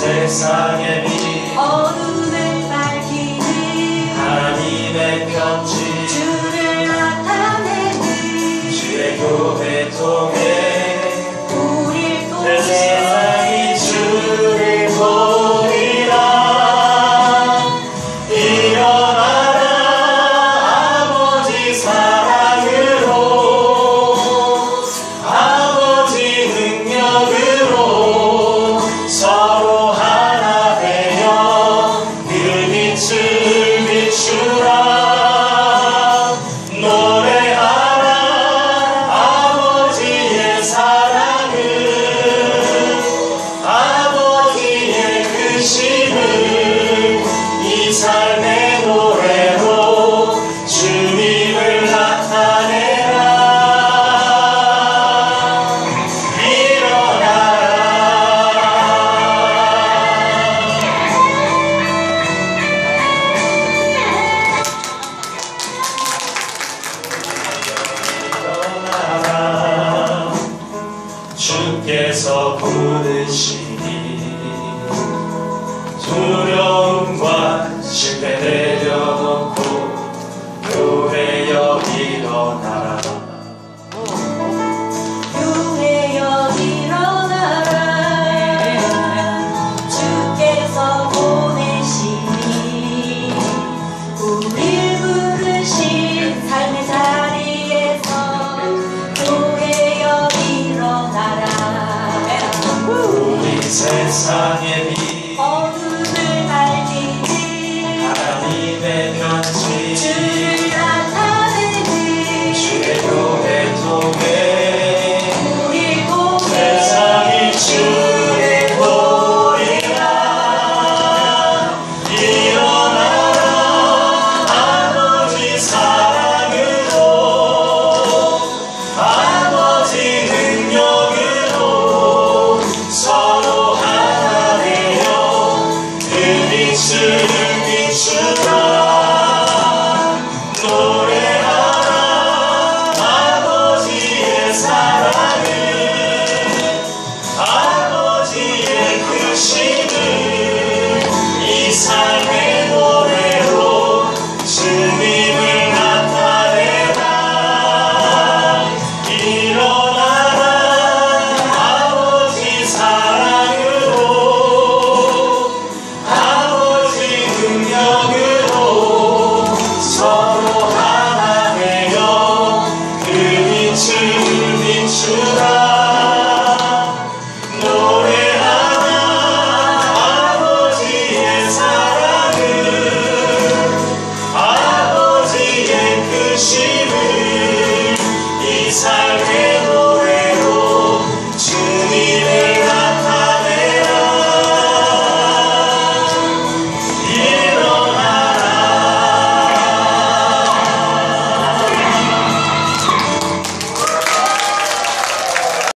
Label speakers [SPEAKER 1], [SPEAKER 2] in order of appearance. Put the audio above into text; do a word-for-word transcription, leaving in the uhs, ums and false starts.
[SPEAKER 1] 세상의 빛
[SPEAKER 2] 어둠을 밝히는
[SPEAKER 1] 하나님의 편지
[SPEAKER 2] 주를 나타내는
[SPEAKER 1] 주의 교회 통해
[SPEAKER 2] 우릴
[SPEAKER 1] 내
[SPEAKER 2] 통해
[SPEAKER 1] 세상이 주를 보리라. 일어나라 아버지 사랑으로 아버지 능력으로 서로 하나 되어 그 빛을 비추라. 노래하라 아버지의 사랑을 아버지의 크심을 이 삶의 노래로 주님을 나타내라. 일어나라. 일어나라. 주께서 부르시니 두려움과 실패 내려놓고 교회여 일어나